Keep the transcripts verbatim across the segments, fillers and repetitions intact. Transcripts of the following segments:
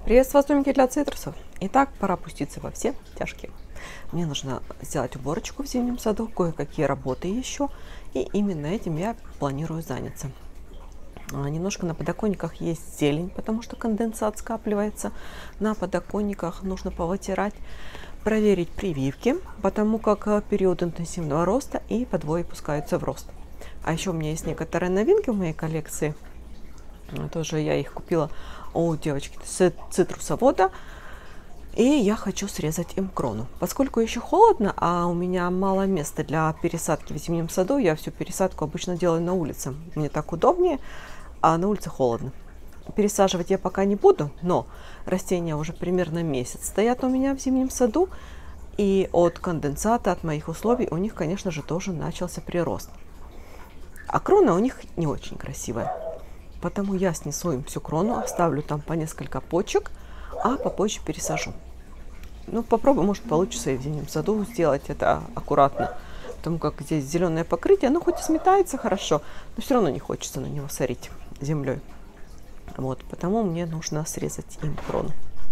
Приветствую, сумки для цитрусов. Итак, пора пуститься во все тяжкие. Мне нужно сделать уборочку в зимнем саду, кое-какие работы еще, и именно этим я планирую заняться. Немножко на подоконниках есть зелень, потому что конденсат скапливается. На подоконниках нужно повытирать, проверить прививки, потому как период интенсивного роста и подвои пускаются в рост. А еще у меня есть некоторые новинки в моей коллекции. Тоже я их купила у девочки цитрусовода. И я хочу срезать им крону. Поскольку еще холодно, а у меня мало места для пересадки в зимнем саду, я всю пересадку обычно делаю на улице. Мне так удобнее, а на улице холодно. Пересаживать я пока не буду, но растения уже примерно месяц стоят у меня в зимнем саду. И от конденсата, от моих условий, у них, конечно же, тоже начался прирост. А крона у них не очень красивая. Поэтому я снесу им всю крону, оставлю там по несколько почек, а попозже пересажу. Ну, попробую, может, получится и в зимнем саду сделать это аккуратно. Потому как здесь зеленое покрытие, оно хоть и сметается хорошо, но все равно не хочется на него сорить землей. Вот, потому мне нужно срезать им крону.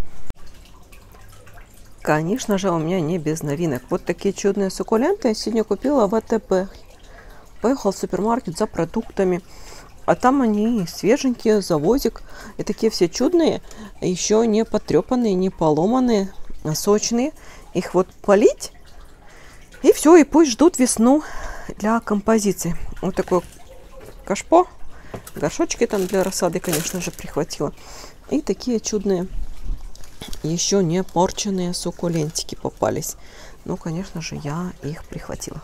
Конечно же, у меня не без новинок. Вот такие чудные суккуленты я сегодня купила в АТБ. Поехала в супермаркет за продуктами. А там они свеженькие, завозик. И такие все чудные, еще не потрепанные, не поломанные, а сочные. Их вот полить. И все, и пусть ждут весну для композиции. Вот такое кашпо. Горшочки там для рассады, конечно же, прихватила. И такие чудные, еще не порченные суккулентики попались. Ну, конечно же, я их прихватила.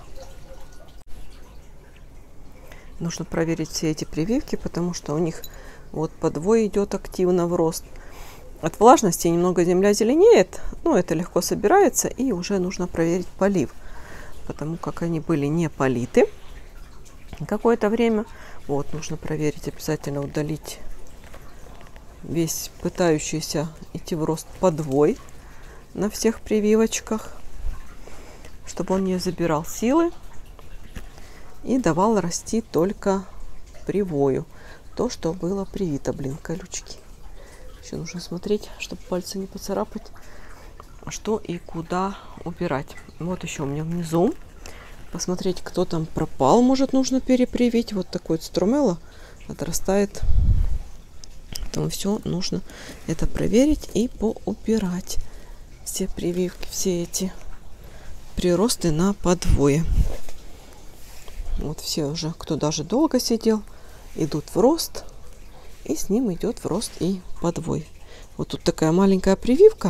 Нужно проверить все эти прививки, потому что у них вот подвой идет активно в рост. От влажности немного земля зеленеет, но это легко собирается, и уже нужно проверить полив, потому как они были не политы какое-то время. Вот, нужно проверить, обязательно удалить весь пытающийся идти в рост подвой на всех прививочках, чтобы он не забирал силы и давал расти только привою. То, что было привито, блин, колючки. Еще нужно смотреть, чтобы пальцы не поцарапать, что и куда убирать. Вот еще у меня внизу. Посмотреть, кто там пропал. Может, нужно перепривить. Вот такой струмело отрастает. Поэтому все нужно это проверить и поубирать. Все прививки, все эти приросты на подвое. Вот все уже, кто даже долго сидел, идут в рост. И с ним идет в рост и подвой. Вот тут такая маленькая прививка.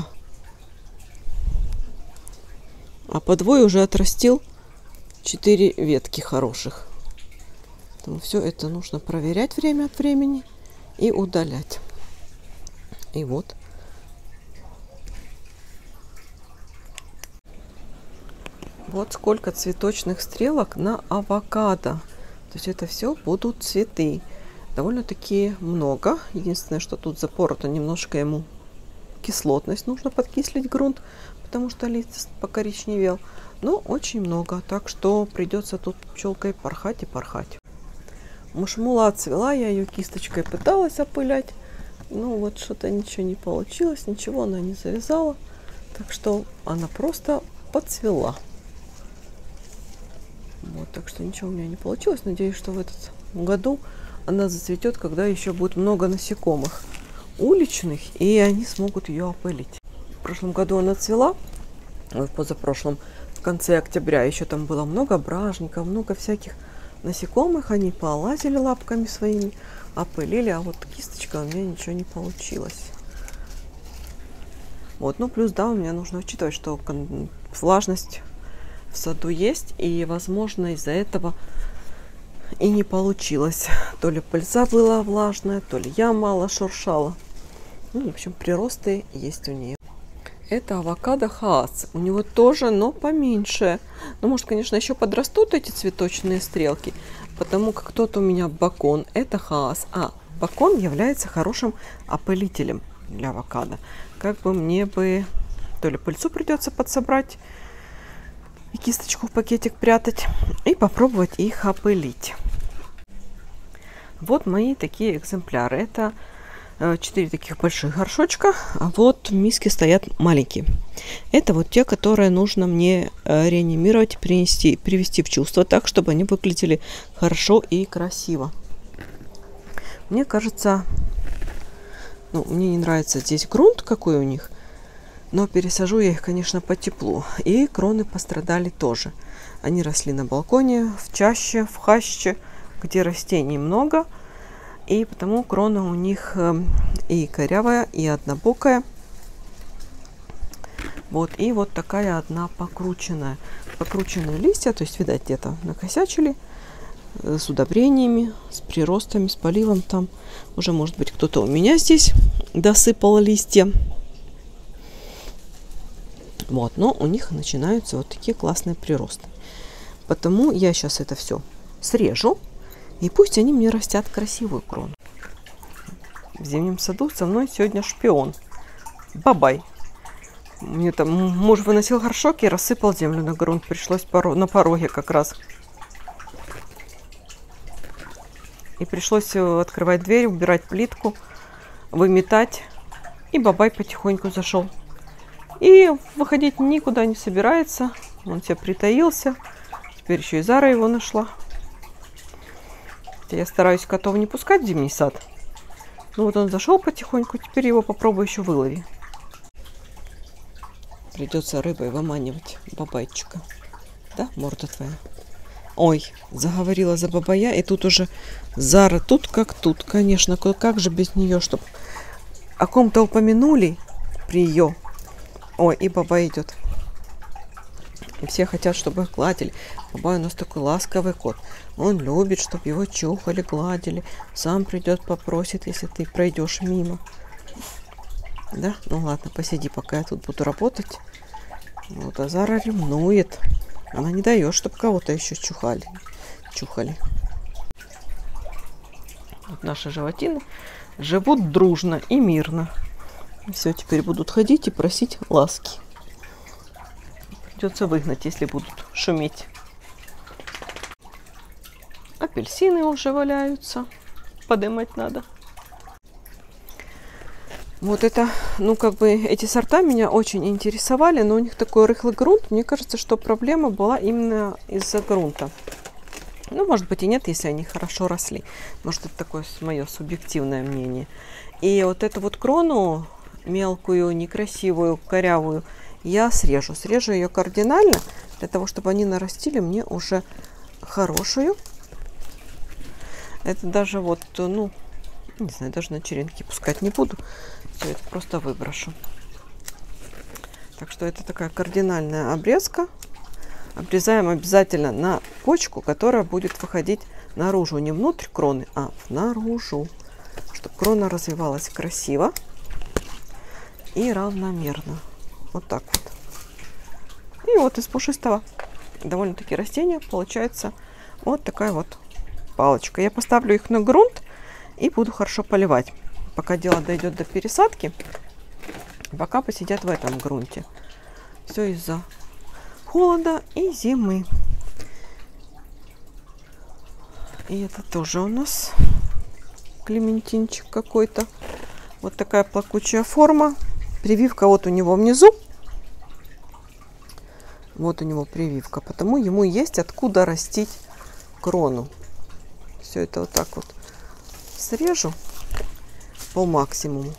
А подвой уже отрастил четыре ветки хороших. Поэтому все это нужно проверять время от времени и удалять. И вот. Вот сколько цветочных стрелок на авокадо. То есть это все будут цветы. Довольно-таки много. Единственное, что тут запорото, немножко ему кислотность. Нужно подкислить грунт, потому что лист покоричневел. Но очень много. Так что придется тут пчелкой порхать и порхать. Мушмула отцвела. Я ее кисточкой пыталась опылять. Ну вот что-то ничего не получилось. Ничего она не завязала. Так что она просто подцвела. Вот, так что ничего у меня не получилось. Надеюсь, что в этот году она зацветет, когда еще будет много насекомых уличных, и они смогут ее опылить. В прошлом году она цвела, в позапрошлом, в конце октября, еще там было много бражников, много всяких насекомых. Они полазили лапками своими, опылили, а вот кисточка у меня ничего не получилось. Вот, ну плюс, да, у меня нужно учитывать, что влажность в саду есть, и, возможно, из-за этого и не получилось. То ли пыльца была влажная, то ли я мало шуршала. Ну, в общем, приросты есть у нее. Это авокадо Хаас. У него тоже, но поменьше. Ну, может, конечно, еще подрастут эти цветочные стрелки, потому как тот у меня бакон. Это Хаас. А бакон является хорошим опылителем для авокадо. Как бы мне бы то ли пыльцу придется подсобрать, и кисточку в пакетик прятать, и попробовать их опылить. Вот мои такие экземпляры. Это четыре таких больших горшочка, а вот миски стоят маленькие. Это вот те, которые нужно мне реанимировать, принести, привести в чувство так, чтобы они выглядели хорошо и красиво. Мне кажется, ну, мне не нравится здесь грунт, какой у них, но пересажу я их, конечно, по теплу. И кроны пострадали тоже. Они росли на балконе, в чаще, в хаще, где растений много. И потому крона у них и корявая, и однобокая. Вот, и вот такая одна покрученная. Покрученные листья, то есть, видать, где-то накосячили. С удобрениями, с приростами, с поливом там. Уже, может быть, кто-то у меня здесь досыпал листья. Вот, но у них начинаются вот такие классные приросты. Потому я сейчас это все срежу. И пусть они мне растят красивую крону. В зимнем саду со мной сегодня шпион. Бабай. Мне там муж выносил горшок и рассыпал землю на грунт. Пришлось на пороге как раз. И пришлось открывать дверь, убирать плитку, выметать. И бабай потихоньку зашел. И выходить никуда не собирается. Он себе притаился. Теперь еще и Зара его нашла. Я стараюсь котов не пускать в зимний сад. Ну вот он зашел потихоньку, теперь его попробую еще вылови. Придется рыбой выманивать бабайчика. Да, морда твоя? Ой, заговорила за бабая, и тут уже Зара тут как тут. Конечно, как же без нее, чтоб о ком-то упомянули при ее. Ой, и бабай идет. И все хотят, чтобы их гладили. Бабай у нас такой ласковый кот. Он любит, чтобы его чухали, гладили. Сам придет, попросит, если ты пройдешь мимо. Да? Ну ладно, посиди, пока я тут буду работать. Вот, а Зара ревнует. Она не дает, чтобы кого-то еще чухали. Чухали. Вот наши животины живут дружно и мирно. Все, теперь будут ходить и просить ласки. Придется выгнать, если будут шуметь. Апельсины уже валяются. Подымать надо. Вот это, ну как бы эти сорта меня очень интересовали, но у них такой рыхлый грунт. Мне кажется, что проблема была именно из-за грунта. Ну, может быть и нет, если они хорошо росли. Может, это такое мое субъективное мнение. И вот эту вот крону мелкую, некрасивую, корявую я срежу. Срежу ее кардинально, для того, чтобы они нарастили мне уже хорошую. Это даже вот, ну, не знаю, даже на черенки пускать не буду. Все это просто выброшу. Так что это такая кардинальная обрезка. Обрезаем обязательно на почку, которая будет выходить наружу. Не внутрь кроны, а наружу. Чтобы крона развивалась красиво и равномерно. Вот так вот. И вот из пушистого довольно-таки растения получается вот такая вот палочка. Я поставлю их на грунт и буду хорошо поливать. Пока дело дойдет до пересадки, пока посидят в этом грунте. Все из-за холода и зимы. И это тоже у нас клементинчик какой-то. Вот такая плакучая форма. Прививка вот у него внизу. Вот у него прививка. Потому ему есть откуда растить крону. Все это вот так вот срежу по максимуму.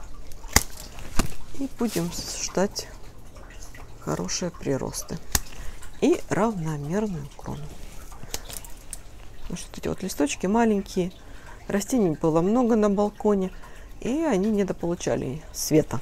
И будем ждать хорошие приросты. И равномерную крону. Вот эти вот листочки маленькие. Растений было много на балконе. И они недополучали света.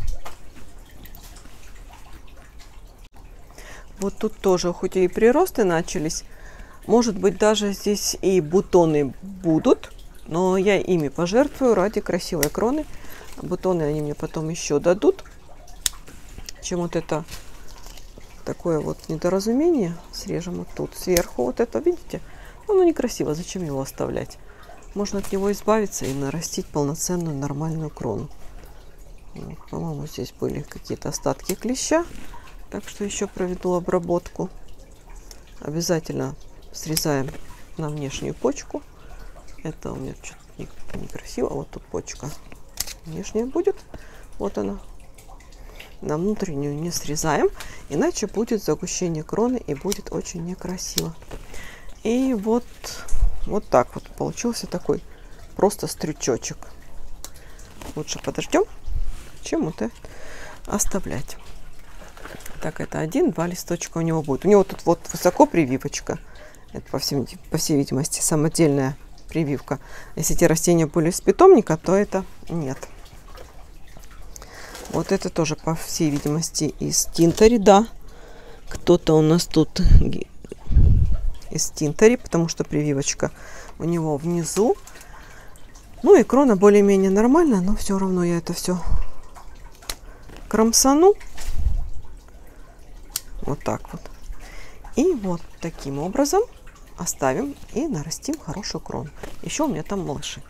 Вот тут тоже, хоть и приросты начались, может быть, даже здесь и бутоны будут, но я ими пожертвую ради красивой кроны. Бутоны они мне потом еще дадут. Чем вот это такое вот недоразумение. Срежем вот тут сверху. Вот это, видите? Оно некрасиво. Зачем его оставлять? Можно от него избавиться и нарастить полноценную нормальную крону. Вот, по-моему, здесь были какие-то остатки клеща. Так что еще проведу обработку. Обязательно срезаем на внешнюю почку. Это у меня что-то некрасиво. Вот тут почка внешняя будет. Вот она. На внутреннюю не срезаем, иначе будет загущение кроны и будет очень некрасиво. И вот, вот так вот получился такой просто стрючочек. Лучше подождем, чем это оставлять. Так, это один-два листочка у него будет. У него тут вот высоко прививочка. Это, по всей, по всей видимости, самодельная прививка. Если эти растения были из питомника, то это нет. Вот это тоже, по всей видимости, из тинтери, да. Кто-то у нас тут из тинтери, потому что прививочка у него внизу. Ну и крона более-менее нормальная, но все равно я это все кромсану. Вот так вот. И вот таким образом оставим и нарастим хорошую крону. Еще у меня там малыши.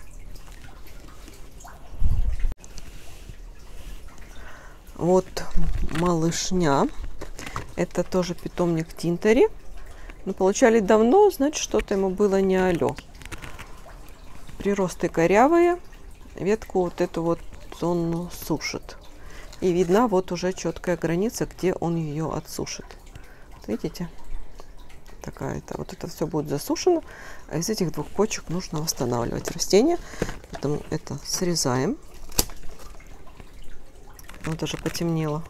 Вот малышня. Это тоже питомник тинтери. Но получали давно, значит, что-то ему было не алё. Приросты корявые. Ветку вот эту вот он сушит. И видна вот уже четкая граница, где он ее отсушит. Видите? Такая-то. Вот это все будет засушено. А из этих двух почек нужно восстанавливать растение. Поэтому это срезаем. Вот даже потемнело.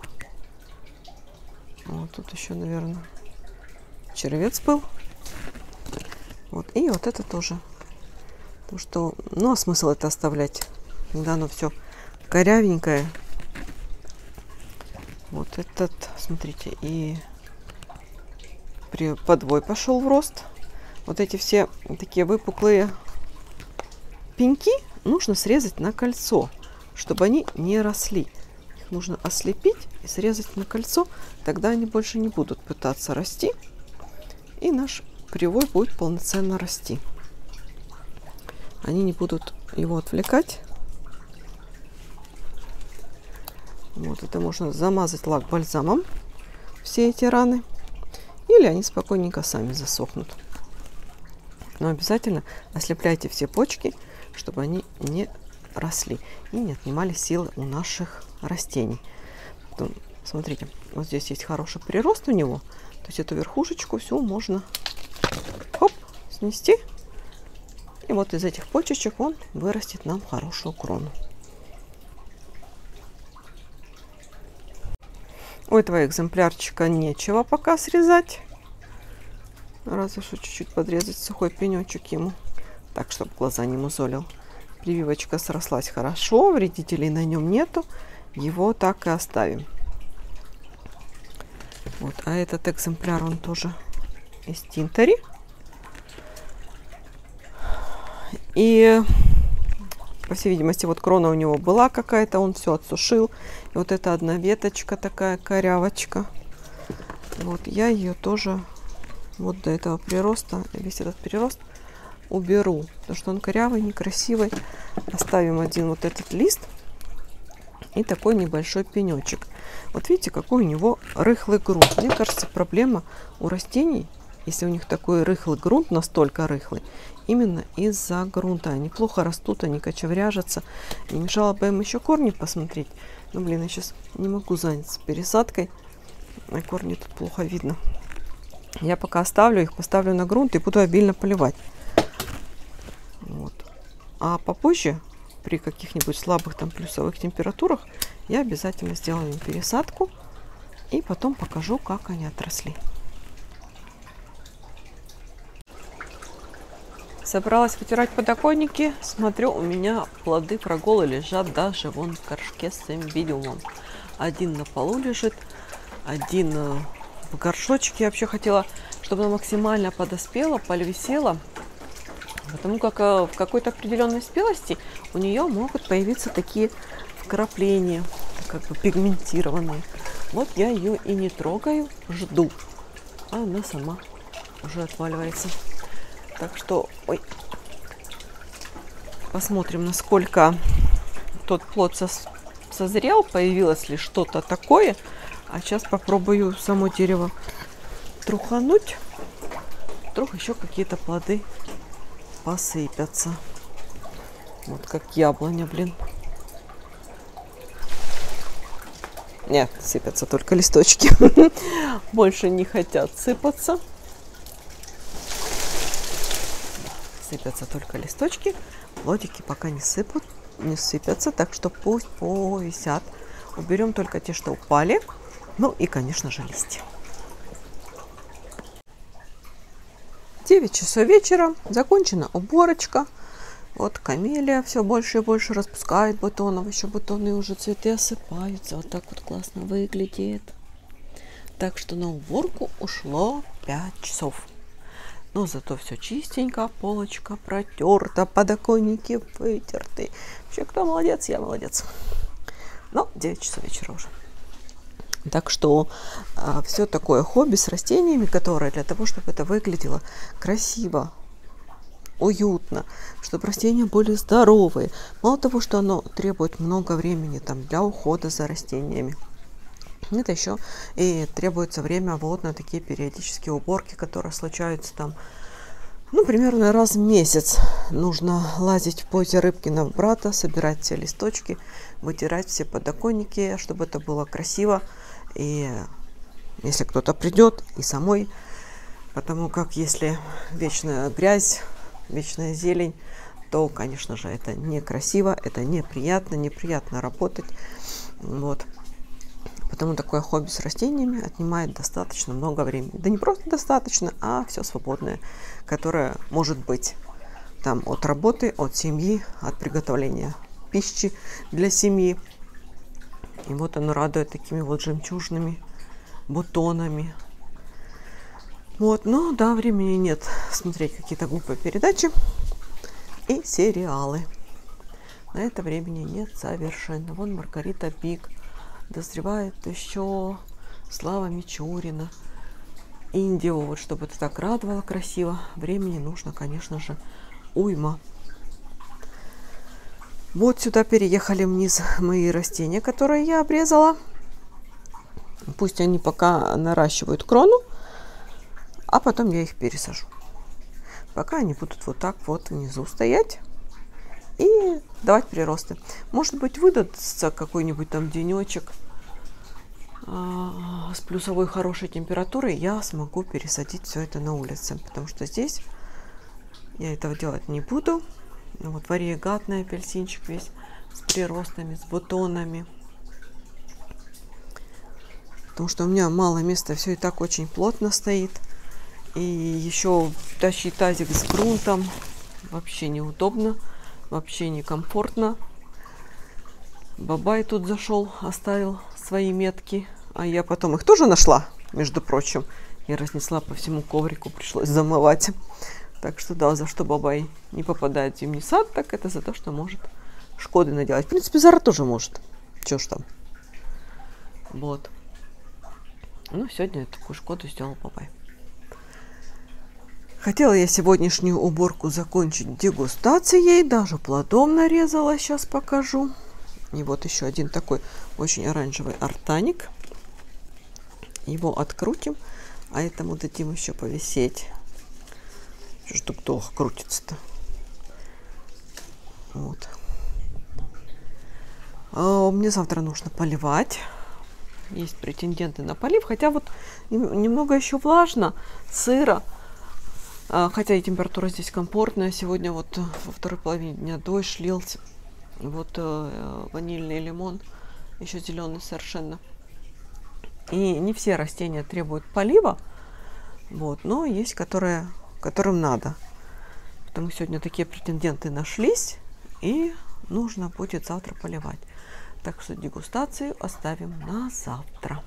Вот тут еще, наверное, червец был. Вот. И вот это тоже. Потому что, ну, а смысл это оставлять, когда оно все корявенькое. Вот этот, смотрите, и при подвой пошел в рост. Вот эти все такие выпуклые пеньки нужно срезать на кольцо, чтобы они не росли. Их нужно ослепить и срезать на кольцо, тогда они больше не будут пытаться расти, и наш привой будет полноценно расти. Они не будут его отвлекать. Вот это можно замазать лак-бальзамом, все эти раны, или они спокойненько сами засохнут. Но обязательно ослепляйте все почки, чтобы они не росли и не отнимали силы у наших растений. Потом, смотрите, вот здесь есть хороший прирост у него, то есть эту верхушечку всю можно хоп, снести. И вот из этих почечек он вырастет нам хорошую крону. У этого экземплярчика нечего пока срезать. Разве что чуть-чуть подрезать сухой пенечек ему. Так, чтобы глаза не мозолил. Прививочка срослась хорошо, вредителей на нем нету. Его так и оставим. Вот, а этот экземпляр, он тоже из тинтери. И, по всей видимости, вот крона у него была какая-то, он все отсушил. И вот эта одна веточка такая, корявочка. Вот, я ее тоже вот до этого прироста, весь этот прирост уберу, потому что он корявый, некрасивый. Оставим один вот этот лист и такой небольшой пенечек. Вот видите, какой у него рыхлый грунт. Мне кажется, проблема у растений, если у них такой рыхлый грунт, настолько рыхлый, именно из-за грунта. Они плохо растут, они кочевряжатся. Не мешало бы им еще корни посмотреть. Ну, блин, я сейчас не могу заняться пересадкой. А корни тут плохо видно. Я пока оставлю их, поставлю на грунт и буду обильно поливать. Вот. А попозже, при каких-нибудь слабых там плюсовых температурах, я обязательно сделаю им пересадку. И потом покажу, как они отросли. Собралась вытирать подоконники. Смотрю, у меня плоды проголы лежат даже вон в горшке с эмбидиумом. Один на полу лежит, один в горшочке. Я вообще хотела, чтобы она максимально подоспела, полевесела. Потому как в какой-то определенной спелости у нее могут появиться такие вкрапления, как бы пигментированные. Вот я ее и не трогаю, жду. А она сама уже отваливается. Так что, ой, посмотрим, насколько тот плод сос, созрел, появилось ли что-то такое. А сейчас попробую само дерево трухануть. Вдруг еще какие-то плоды посыпятся. Вот как яблоня, блин. Нет, сыпятся только листочки. Больше не хотят сыпаться. Сыпятся только листочки. Плодики пока не сыпут, не сыпятся, так что пусть повисят. Уберем только те, что упали. Ну и, конечно же, листья. девять часов вечера. Закончена уборочка. Вот камелия все больше и больше распускает бутонов. Еще бутоны уже цветы осыпаются. Вот так вот классно выглядит. Так что на уборку ушло пять часов. Но зато все чистенько. Полочка протерта. Подоконники вытерты. Вообще, кто молодец? Я молодец. Но девять часов вечера уже. Так что а, все такое хобби с растениями, которое для того, чтобы это выглядело красиво, уютно, чтобы растения были здоровые. Мало того, что оно требует много времени там, для ухода за растениями, это еще и требуется время вот на такие периодические уборки, которые случаются там, ну, примерно раз в месяц. Нужно лазить в позе Рыбкиного брата, собирать все листочки, вытирать все подоконники, чтобы это было красиво. И если кто-то придет, и самой, потому как если вечная грязь, вечная зелень, то, конечно же, это некрасиво, это неприятно, неприятно работать. Вот. Потому такое хобби с растениями отнимает достаточно много времени. Да не просто достаточно, а все свободное, которое может быть там от работы, от семьи, от приготовления пищи для семьи. И вот оно радует такими вот жемчужными бутонами. Вот, но да, времени нет смотреть какие-то глупые передачи и сериалы. На это времени нет совершенно. Вон Маргарита Пик. Дозревает еще Слава Мичурина. Индио, вот чтобы это так радовало красиво. Времени нужно, конечно же, уйма. Вот сюда переехали вниз мои растения, которые я обрезала. Пусть они пока наращивают крону, а потом я их пересажу. Пока они будут вот так вот внизу стоять и давать приросты. Может быть, выдастся какой-нибудь там денечек а, с плюсовой хорошей температурой, я смогу пересадить все это на улице, потому что здесь я этого делать не буду. Вот варьегатный апельсинчик весь с приростами, с бутонами. Потому что у меня мало места, все и так очень плотно стоит. И еще тащить тазик с грунтом вообще неудобно, вообще некомфортно. Бабай тут зашел, оставил свои метки, а я потом их тоже нашла, между прочим. И разнесла по всему коврику, пришлось замывать. Так что да, за что Бабай не попадает в зимний сад, так это за то, что может шкоды наделать. В принципе, Зара тоже может. Чё ж там. Вот. Ну, сегодня такую шкоду сделал Бабай. Хотела я сегодняшнюю уборку закончить дегустацией. Даже плодом нарезала, сейчас покажу. И вот еще один такой очень оранжевый артаник. Его открутим, а этому дадим еще повисеть. Что ж долго крутится-то? Вот. А, мне завтра нужно поливать. Есть претенденты на полив. Хотя вот немного еще влажно, сыро. А, хотя и температура здесь комфортная. Сегодня вот во второй половине дня дождь лился. Вот э, ванильный лимон. Еще зеленый совершенно. И не все растения требуют полива. Вот, но есть, которые... которым надо. Потому сегодня такие претенденты нашлись, и нужно будет завтра поливать. Так что дегустацию оставим на завтра.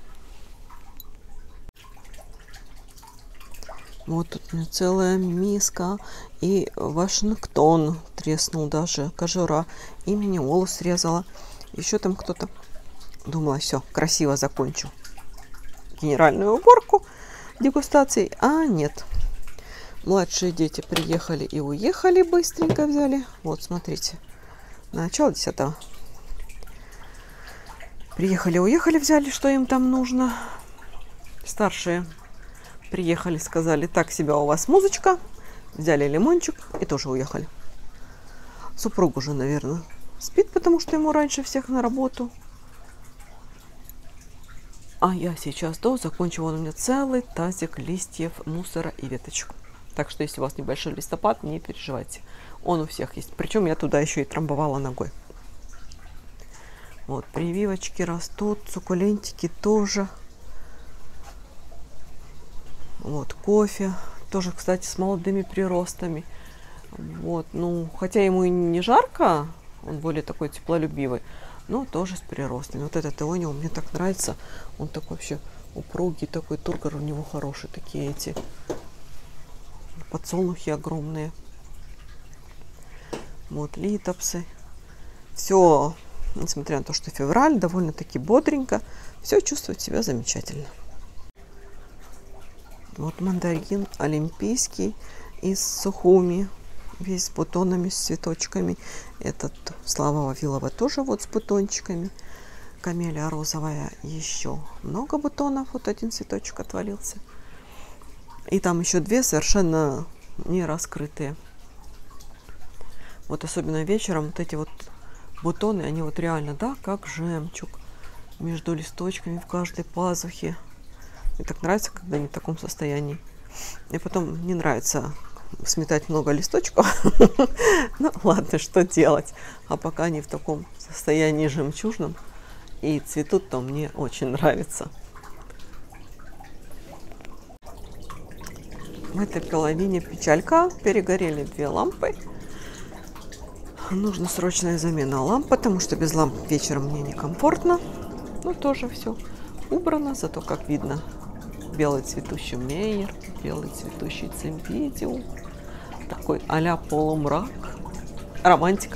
Вот тут у меня целая миска, и Вашингтон треснул даже, кожура, и миниолу срезала. Еще там кто-то. Думала, все, красиво закончу генеральную уборку дегустацией, а нет. Младшие дети приехали и уехали, быстренько взяли. Вот, смотрите, начало десятого. Приехали, уехали, взяли, что им там нужно. Старшие приехали, сказали, так себя у вас музычка. Взяли лимончик и тоже уехали. Супруг уже, наверное, спит, потому что ему раньше всех на работу. А я сейчас до закончу. Вон у меня целый тазик листьев, мусора и веточек. Так что, если у вас небольшой листопад, не переживайте. Он у всех есть. Причем я туда еще и трамбовала ногой. Вот, прививочки растут, суккулентики тоже. Вот, кофе. Тоже, кстати, с молодыми приростами. Вот, ну, хотя ему и не жарко, он более такой теплолюбивый, но тоже с приростами. Вот этот иониум мне так нравится. Он такой вообще упругий, такой тургор у него хороший. Такие эти подсолнухи огромные. Вот, литопсы. Все, несмотря на то, что февраль, довольно-таки бодренько. Все чувствует себя замечательно. Вот мандарин олимпийский из сухуми. Весь с бутонами, с цветочками. Этот Слава Вавилова тоже вот с бутончиками. Камелия розовая еще много бутонов. Вот один цветочек отвалился. И там еще две совершенно не раскрытые. Вот особенно вечером вот эти вот бутоны, они вот реально, да, как жемчуг. Между листочками в каждой пазухе. Мне так нравится, когда они в таком состоянии. И потом не нравится сметать много листочков. Ну ладно, что делать. А пока они в таком состоянии жемчужном и цветут, то мне очень нравится. В этой половине печалька. Перегорели две лампы. Нужна срочная замена ламп, потому что без ламп вечером мне некомфортно. Ну тоже все убрано, зато как видно белый цветущий мейер, белый цветущий цимпедиум. Такой а-ля полумрак. Романтика.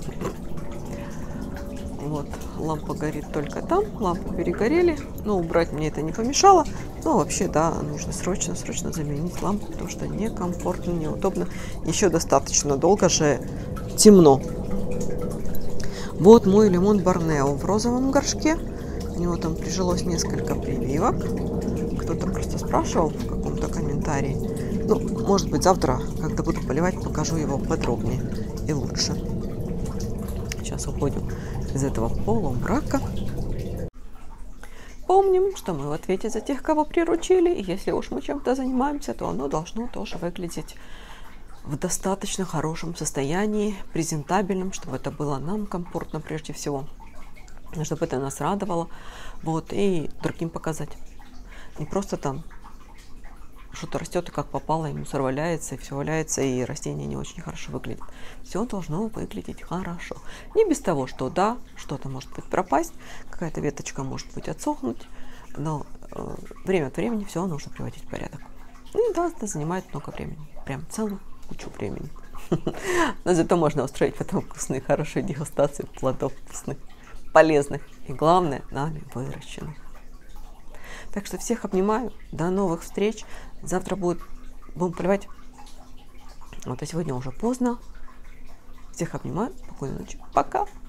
Вот, лампа горит только там, лампы перегорели. Но убрать мне это не помешало. Но вообще, да, нужно срочно-срочно заменить лампу, потому что некомфортно, неудобно. Еще достаточно долго же темно. Вот мой лимон Борнео в розовом горшке. У него там прижилось несколько прививок. Кто-то просто спрашивал в каком-то комментарии. Ну, может быть, завтра, когда буду поливать, покажу его подробнее и лучше. Сейчас уходим из этого полумрака. Помним, что мы в ответе за тех, кого приручили. И если уж мы чем-то занимаемся, то оно должно тоже выглядеть в достаточно хорошем состоянии, презентабельном, чтобы это было нам комфортно прежде всего, чтобы это нас радовало, вот, и другим показать. Не просто там что-то растет и как попало, ему сорваляется, и все валяется, и растение не очень хорошо выглядит. Все должно выглядеть хорошо. Не без того, что да, что-то может быть пропасть, какая-то веточка может быть отсохнуть, но э, время от времени все нужно приводить в порядок. И да, это занимает много времени, прям целую кучу времени. Но зато можно устроить потом вкусные, хорошие дегустации плодов вкусных, полезных и, главное, нами выращенных. Так что всех обнимаю. До новых встреч. Завтра будет, будем поливать. Вот, а сегодня уже поздно. Всех обнимаю. Спокойной ночи. Пока.